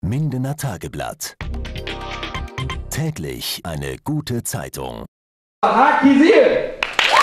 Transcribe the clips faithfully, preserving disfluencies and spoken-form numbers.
Mindener Tageblatt. Täglich eine gute Zeitung. Baha Kisil!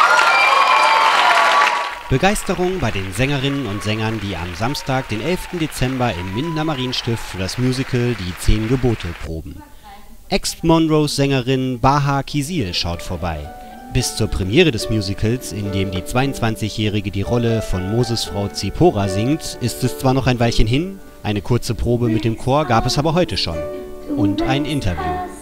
Begeisterung bei den Sängerinnen und Sängern, die am Samstag, den elften Dezember im Mindener Marienstift für das Musical Die Zehn Gebote proben. Ex-Monrose-Sängerin Baha Kisil schaut vorbei. Bis zur Premiere des Musicals, in dem die zweiundzwanzigjährige die Rolle von Moses Frau Zipora singt, ist es zwar noch ein Weilchen hin, eine kurze Probe mit dem Chor gab es aber heute schon. Und ein Interview.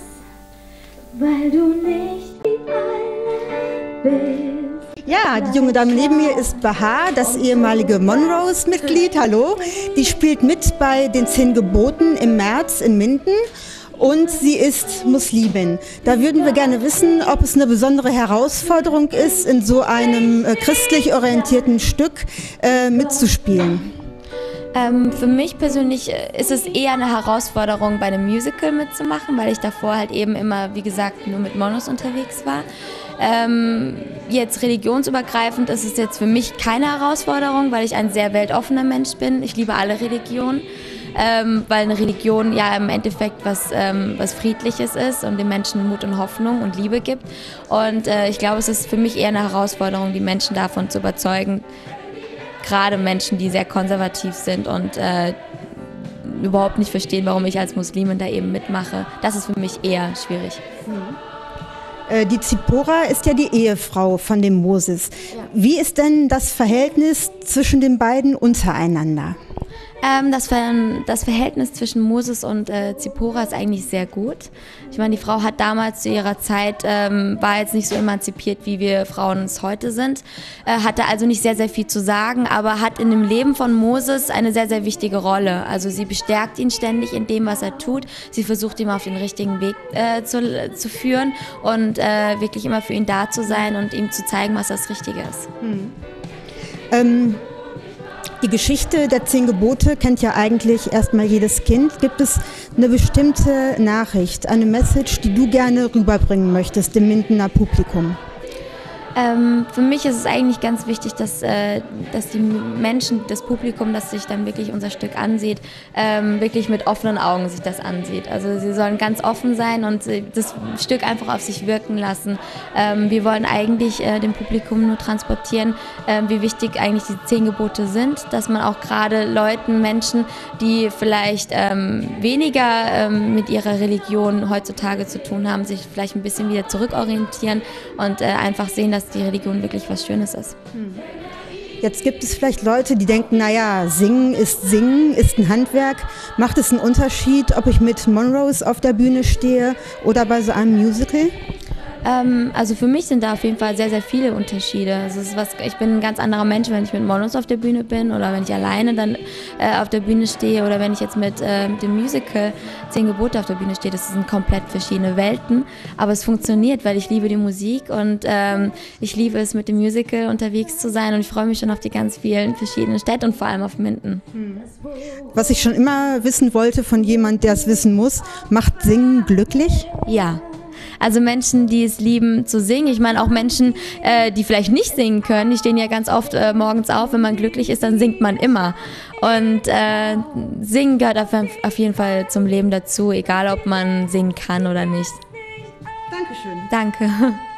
Weil du nicht wie alle bist. Ja, die junge Dame neben mir ist Baha, das ehemalige Monrose-Mitglied. Hallo. Die spielt mit bei den Zehn Geboten im März in Minden. Und sie ist Muslimin. Da würden wir gerne wissen, ob es eine besondere Herausforderung ist, in so einem äh, christlich orientierten Stück äh, mitzuspielen. Ähm, für mich persönlich ist es eher eine Herausforderung, bei einem Musical mitzumachen, weil ich davor halt eben immer, wie gesagt, nur mit Monos unterwegs war. Ähm, jetzt religionsübergreifend ist es jetzt für mich keine Herausforderung, weil ich ein sehr weltoffener Mensch bin. Ich liebe alle Religionen. Ähm, weil eine Religion ja im Endeffekt was, ähm, was Friedliches ist und den Menschen Mut und Hoffnung und Liebe gibt. Und äh, ich glaube, es ist für mich eher eine Herausforderung, die Menschen davon zu überzeugen, gerade Menschen, die sehr konservativ sind und äh, überhaupt nicht verstehen, warum ich als Muslimin da eben mitmache. Das ist für mich eher schwierig. Mhm. Die Zipora ist ja die Ehefrau von dem Moses. Ja. Wie ist denn das Verhältnis zwischen den beiden untereinander? Ähm, das, Ver das Verhältnis zwischen Moses und äh, Zipora ist eigentlich sehr gut. Ich meine, die Frau hat damals zu ihrer Zeit, ähm, war jetzt nicht so emanzipiert, wie wir Frauen es heute sind, äh, hatte also nicht sehr, sehr viel zu sagen, aber hat in dem Leben von Moses eine sehr, sehr wichtige Rolle. Also sie bestärkt ihn ständig in dem, was er tut. Sie versucht, ihn auf den richtigen Weg äh, zu, zu führen und äh, wirklich immer für ihn da zu sein und ihm zu zeigen, was das Richtige ist. Hm. Ähm Die Geschichte der Zehn Gebote kennt ja eigentlich erstmal jedes Kind. Gibt es eine bestimmte Nachricht, eine Message, die du gerne rüberbringen möchtest dem Mindener Publikum? Ähm, für mich ist es eigentlich ganz wichtig, dass, äh, dass die Menschen, das Publikum, das sich dann wirklich unser Stück ansieht, ähm, wirklich mit offenen Augen sich das ansieht. Also sie sollen ganz offen sein und das Stück einfach auf sich wirken lassen. Ähm, wir wollen eigentlich äh, dem Publikum nur transportieren, äh, wie wichtig eigentlich die Zehn Gebote sind, dass man auch gerade Leuten, Menschen, die vielleicht ähm, weniger ähm, mit ihrer Religion heutzutage zu tun haben, sich vielleicht ein bisschen wieder zurückorientieren und äh, einfach sehen, dass die Religion wirklich was Schönes ist. Jetzt gibt es vielleicht Leute, die denken, naja, Singen ist Singen, ist ein Handwerk. Macht es einen Unterschied, ob ich mit Monrose auf der Bühne stehe oder bei so einem Musical? Ähm, also für mich sind da auf jeden Fall sehr, sehr viele Unterschiede. Also es ist was, ich bin ein ganz anderer Mensch, wenn ich mit Monos auf der Bühne bin oder wenn ich alleine dann äh, auf der Bühne stehe oder wenn ich jetzt mit, äh, mit dem Musical Zehn Gebote auf der Bühne stehe. Das sind komplett verschiedene Welten, aber es funktioniert, weil ich liebe die Musik und ähm, ich liebe es, mit dem Musical unterwegs zu sein und ich freue mich schon auf die ganz vielen verschiedenen Städte und vor allem auf Minden. Was ich schon immer wissen wollte von jemand, der es wissen muss, macht Singen glücklich? Ja. Also Menschen, die es lieben zu singen. Ich meine auch Menschen, äh, die vielleicht nicht singen können, die stehen ja ganz oft äh, morgens auf. Wenn man glücklich ist, dann singt man immer. Und äh, Singen gehört auf, auf jeden Fall zum Leben dazu, egal ob man singen kann oder nicht. Dankeschön. Danke.